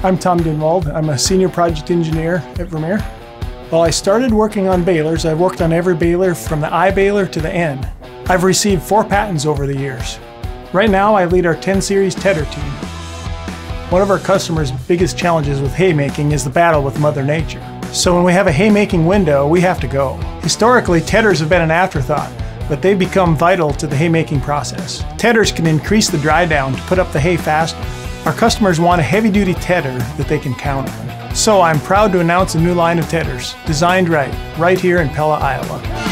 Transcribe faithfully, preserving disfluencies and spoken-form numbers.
I'm Tom Duenwald. I'm a senior project engineer at Vermeer. While I started working on balers, I've worked on every baler from the eye baler to the N. I've received four patents over the years. Right now, I lead our ten series tedder team. One of our customers' biggest challenges with haymaking is the battle with Mother Nature. So when we have a haymaking window, we have to go. Historically, tedders have been an afterthought, but they've become vital to the haymaking process. Tedders can increase the dry down to put up the hay faster. Our customers want a heavy-duty tedder that they can count on. So I'm proud to announce a new line of tedders, designed right, right here in Pella, Iowa.